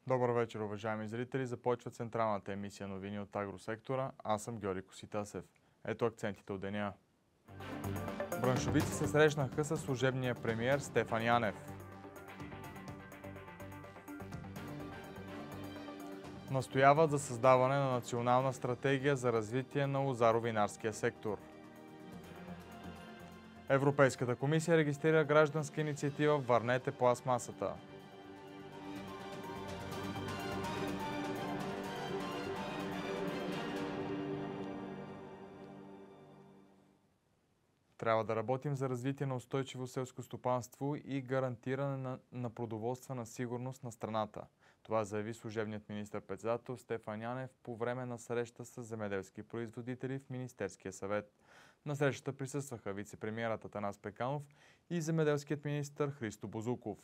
Добър вечер, уважаеми зрители. Започва централната емисия новини от агросектора. Аз съм Георги Коситасев. Ето акцентите от деня. Браншовици се срещнаха с служебния премиер Стефан Янев. Настояват за създаване на национална стратегия за развитие на лозаро-винарския сектор. Европейската комисия регистрира гражданска инициатива "Върнете пластмасата". Трябва да работим за развитие на устойчиво селско стопанство и гарантиране на продоволствена сигурност на страната. Това заяви служебният министър-председател Стефан Янев по време на среща с земеделски производители в Министерския съвет. На срещата присъстваха вице-премиерът Атанас Пеканов и земеделският министър Христо Бозуков.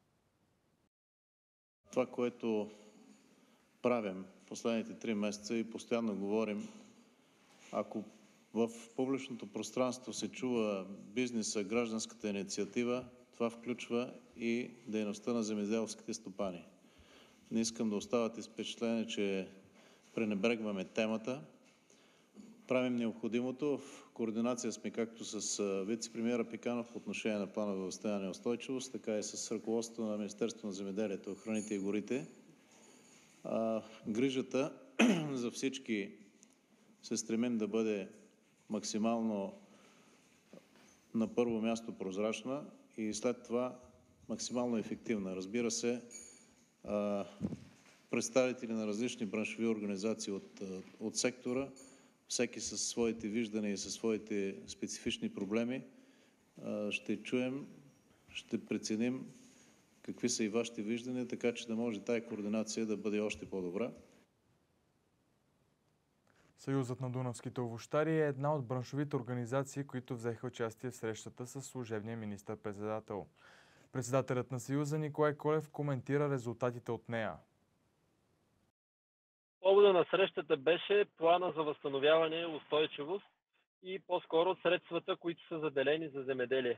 Това, което правим последните 3 месеца и постоянно говорим, ако в публичното пространство се чува бизнеса, гражданската инициатива, това включва и дейността на земеделските стопани. Не искам да оставате с впечатление, че пренебрегваме темата. Правим необходимото. В координация сме както с вице-премиера Пеканов по отношение на плана за възстановяване и устойчивост, така и с ръководството на Министерството на земеделието, храните и горите. Грижата за всички се стремим да бъде максимално на първо място прозрачна и след това максимално ефективна. Разбира се, представители на различни браншови организации от сектора, всеки със своите виждания и със своите специфични проблеми, ще чуем, ще преценим какви са и вашите виждания, така че да може тая координация да бъде още по-добра. Съюзът на дунавските овощари е една от браншовите организации, които взеха участие в срещата с служебния министър-председател. Председателят на Съюза Николай Колев коментира резултатите от нея. Повода на срещата беше плана за възстановяване и устойчивост и по-скоро средствата, които са заделени за земеделие.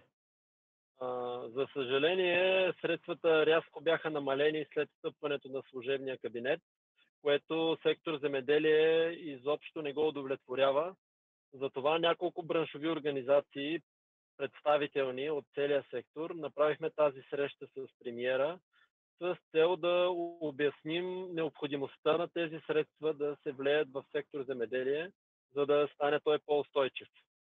За съжаление, средствата рязко бяха намалени след встъпването на служебния кабинет, което сектор земеделие изобщо не го удовлетворява. Затова няколко браншови организации, представителни от целия сектор, направихме тази среща с премиера с цел да обясним необходимостта на тези средства да се влеят в сектор земеделие, за да стане той по-устойчив.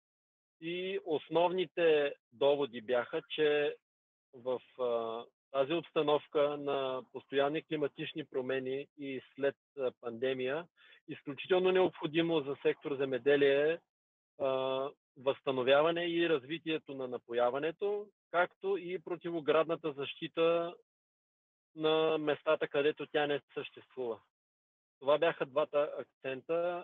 И основните доводи бяха, че в тази обстановка на постоянни климатични промени и след пандемия, изключително необходимо за сектор земеделие възстановяване и развитието на напояването, както и противоградната защита на местата, където тя не съществува. Това бяха двата акцента.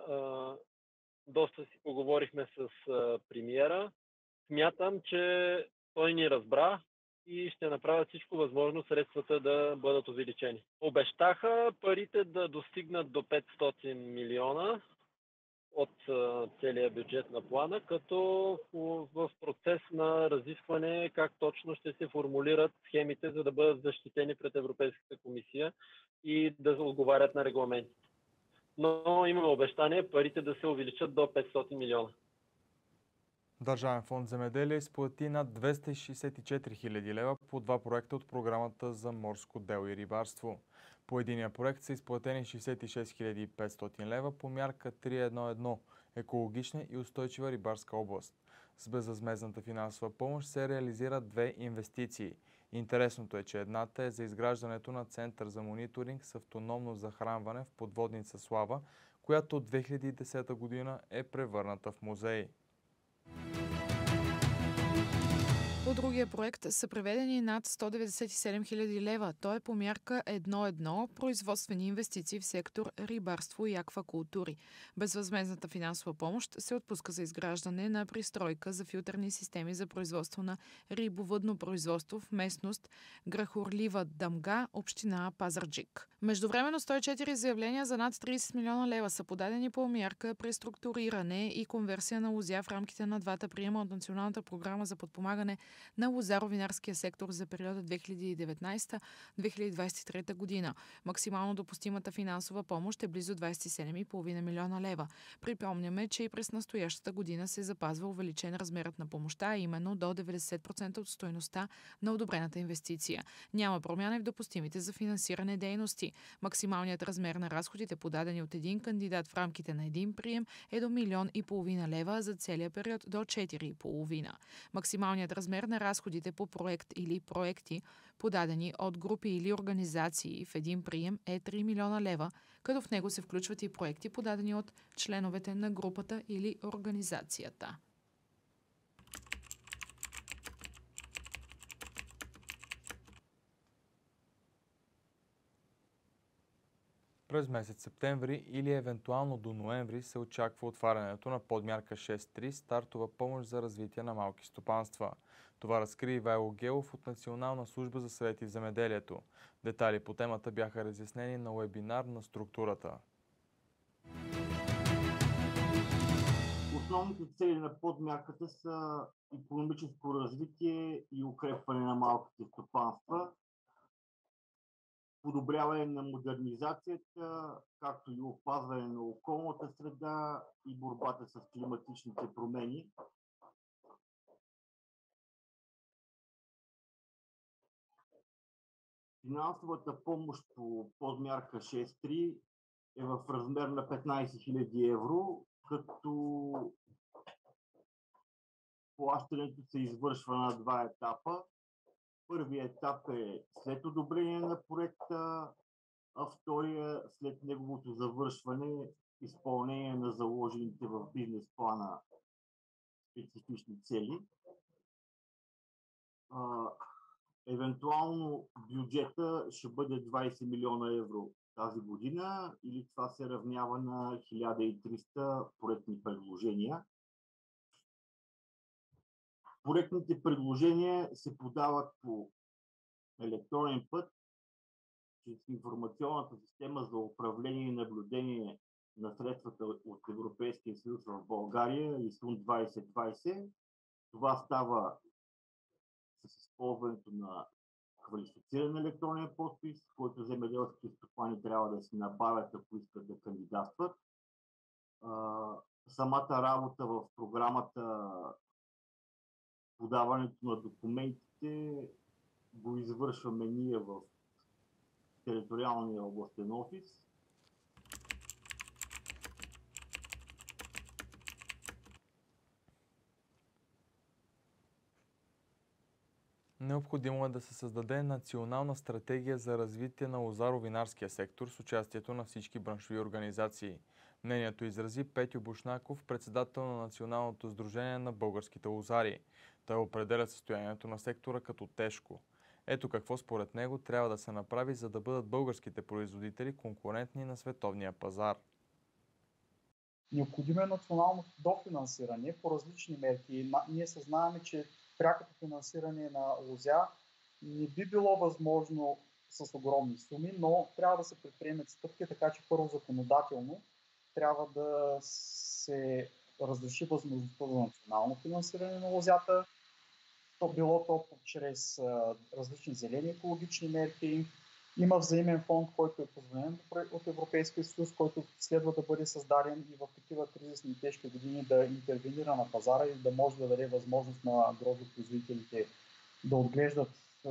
Доста си поговорихме с премиера. Смятам, че той ни разбра и ще направят всичко възможно средствата да бъдат увеличени. Обещаха парите да достигнат до 500 милиона от целия бюджет на плана, като в процес на разискване как точно ще се формулират схемите, за да бъдат защитени пред Европейската комисия и да отговарят на регламентите. Но имаме обещание парите да се увеличат до 500 милиона. Държавен фонд земеделие изплати над 264 хиляди лева по 2 проекта от програмата за морско дело и рибарство. По единия проект са изплатени 66 500 лева по мярка 3.1.1 екологична и устойчива рибарска област. С безвъзмездната финансова помощ се реализират 2 инвестиции. Интересното е, че едната е за изграждането на център за мониторинг с автономно захранване в подводница Слава, която от 2010 година е превърната в музей. По другия проект са преведени над 197 хиляди лева. Той е по мярка 1.1 производствени инвестиции в сектор рибарство и аквакултури. Безвъзмездната финансова помощ се отпуска за изграждане на пристройка за филтърни системи за производство на рибовъдно производство в местност Грахорлива Дамга, община Пазарджик. Междувременно 104 заявления за над 30 милиона лева са подадени по мярка преструктуриране и конверсия на лозя в рамките на двата приема от Националната програма за подпомагане на лозаро-винарския сектор за периода 2019-2023 година. Максимално допустимата финансова помощ е близо 27,5 милиона лева. Припомняме, че и през настоящата година се запазва увеличен размерът на помощта, а именно до 90% от стойността на одобрената инвестиция. Няма промяна в допустимите за финансиране дейности. Максималният размер на разходите, подадени от един кандидат в рамките на един прием, е до 1,5 милиона лева, за целия период до 4,5. Максималният размер на разходите по проект или проекти, подадени от групи или организации в един прием, е 3 милиона лева, като в него се включват и проекти, подадени от членовете на групата или организацията. През месец септември или евентуално до ноември се очаква отварянето на подмярка 6.3 стартова помощ за развитие на малки стопанства. Това разкри Ивайло Гелов от Национална служба за съвети в земеделието. Детайли по темата бяха разяснени на уебинар на структурата. Основните цели на подмярката са икономическо развитие и укрепване на малките стопанства, подобряване на модернизацията, както и опазване на околната среда и борбата с климатичните промени. Финансовата помощ по подмярка 6.3 е в размер на 15 000 евро, като плащането се извършва на два етапа. Първият етап е след одобрение на проекта, а втория след неговото завършване, изпълнение на заложените в бизнес плана специфични цели. Евентуално бюджета ще бъде 20 милиона евро тази година, или това се равнява на 1300 проектни предложения. Проектните предложения се подават по електронен път чрез информационната система за управление и наблюдение на средствата от Европейския съюз в България, ИСУН 2020. Това става с използването на квалифициран електронен подпис, който земеделски стопани трябва да си набавят, ако искат да кандидатстват. Самата работа в програмата, подаването на документите, го извършваме ние в териториалния областен офис. Необходимо е да се създаде национална стратегия за развитие на лозаро-винарския сектор с участието на всички браншови организации. Мнението изрази Петю Бушнаков, председател на Националното сдружение на българските лозари. Той определя състоянието на сектора като тежко. Ето какво според него трябва да се направи, за да бъдат българските производители конкурентни на световния пазар. Необходимо е национално дофинансиране по различни мерки. Ние съзнаваме, че прякото финансиране на лозя не би било възможно с огромни суми, но трябва да се предприемат стъпки, така че първо законодателно трябва да се разреши възможността за национално финансиране на лозята. Било то чрез различни зелени екологични мерки. Има взаимен фонд, който е позволен от Европейския съюз, който следва да бъде създаден и в такива кризисни и тежки години да интервенира на пазара и да може да даде възможност на гроздопроизводителите да отглеждат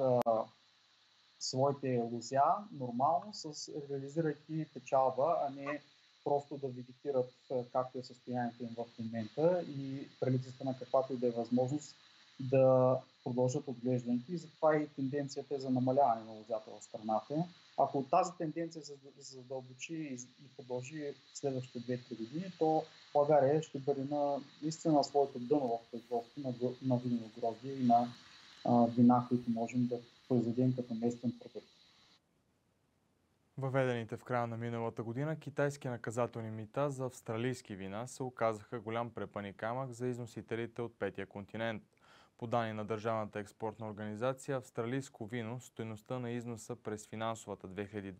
своите лозя нормално, реализирайки печалба, а не просто да вегетират както е състоянието им в момента и при липсата на каквато и да е възможност да продължат отглеждането, и затова и тенденцията е за намаляване на лозята в страната. Ако тази тенденция се задълбочи и продължи следващите 2-3 години, то България ще бъде наистина на своето дъно в производството на винено гроздие и на вина, които можем да произведем като местен продукт. Въведените в края на миналата година китайски наказателни мита за австралийски вина се оказаха голям препъни камък за износителите от петия континент. По данни на Държавната експортна организация, австралийско вино, стойността на износа през финансовата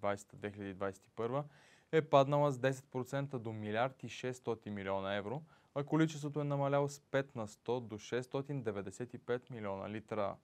2020-2021 е паднала с 10% до 1 милиард и 600 милиона евро, а количеството е намаляло с 5 на 100 до 695 милиона литра.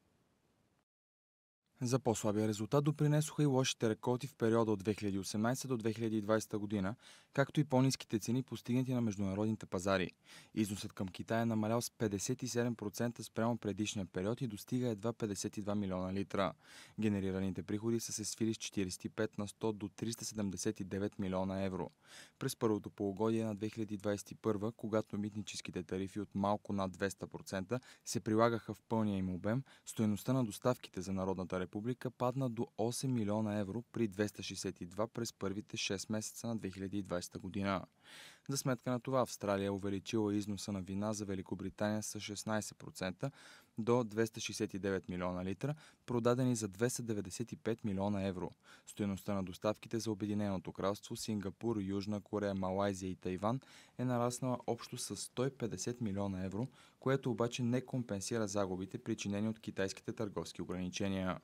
За по-слабия резултат допринесоха и лошите реколти в периода от 2018 до 2020 година, както и по-ниските цени, постигнати на международните пазари. Износът към Китай е намалял с 57% спрямо предишния период и достига едва 52 милиона литра. Генерираните приходи са се свили с 45 на 100 до 379 милиона евро. През първото полугодие на 2021, когато митническите тарифи от малко над 200% се прилагаха в пълния им обем, стойността на доставките за Народната република падна до 8 милиона евро при 262 през първите 6 месеца на 2020 година. За сметка на това Австралия е увеличила износа на вина за Великобритания с 16% до 269 милиона литра, продадени за 295 милиона евро. Стойността на доставките за Обединеното кралство, Сингапур, Южна Корея, Малайзия и Тайван е нараснала общо с 150 милиона евро, което обаче не компенсира загубите, причинени от китайските търговски ограничения.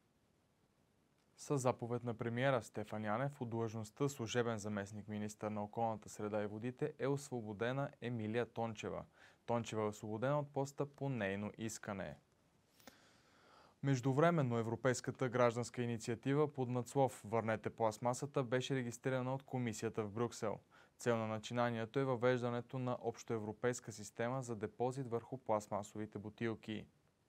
Със заповед на премиера Стефан Янев от длъжността служебен заместник-министър на околната среда и водите е освободена Емилия Тончева. Тончева е освободена от поста по нейно искане. Междувременно Европейската гражданска инициатива под надслов "Върнете пластмасата" беше регистрирана от Комисията в Брюксел. Цел на начинанието е въвеждането на общоевропейска система за депозит върху пластмасовите бутилки.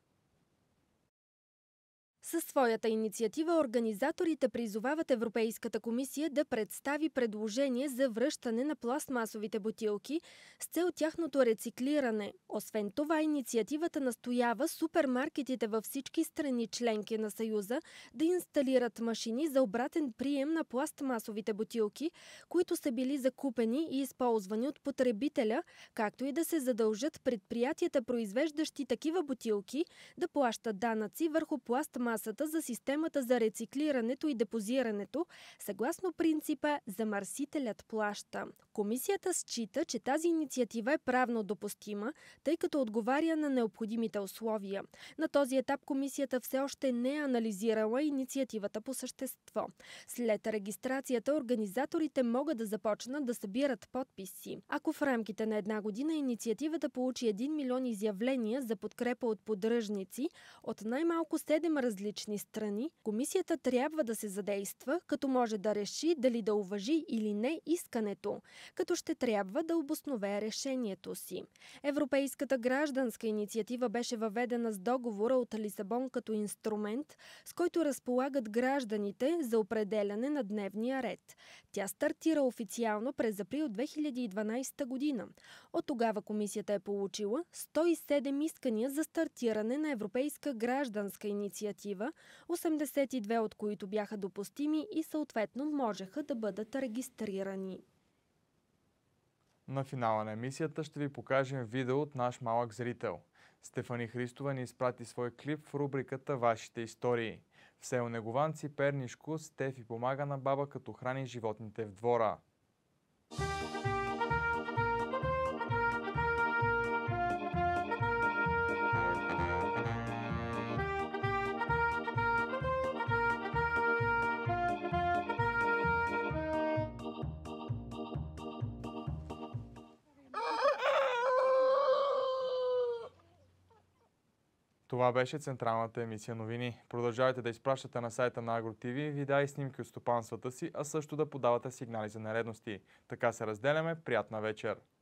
Със своята инициатива организаторите призовават Европейската комисия да представи предложение за връщане на пластмасовите бутилки с цел тяхното рециклиране. Освен това, инициативата настоява супермаркетите във всички страни членки на Съюза да инсталират машини за обратен прием на пластмасовите бутилки, които са били закупени и използвани от потребителя, както и да се задължат предприятията, произвеждащи такива бутилки, да плащат данъци върху пластмасата за системата за рециклирането и депозирането, съгласно принципа "замърсителят плаща". Комисията счита, че тази инициатива е правно допустима, тъй като отговаря на необходимите условия. На този етап комисията все още не е анализирала инициативата по същество. След регистрацията организаторите могат да започнат да събират подписи. Ако в рамките на една година инициативата получи 1 милион изявления за подкрепа от поддръжници от най-малко 7 различни страни, комисията трябва да се задейства, като може да реши дали да уважи или не искането, като ще трябва да обоснове решението си. Европейската гражданска инициатива беше въведена с договора от Лисабон като инструмент, с който разполагат гражданите за определяне на дневния ред. Тя стартира официално през април 2012 година. От тогава комисията е получила 107 искания за стартиране на Европейска гражданска инициатива, 82 от които бяха допустими и съответно можеха да бъдат регистрирани. На финала на емисията ще ви покажем видео от наш малък зрител. Стефани Христова ни изпрати свой клип в рубриката "Вашите истории". В село Негованци, Пернишко, Стефи помага на баба, като храни животните в двора. Това беше централната емисия новини. Продължавайте да изпращате на сайта на AgroTV видеа и снимки от стопанствата си, а също да подавате сигнали за нередности. Така се разделяме. Приятна вечер!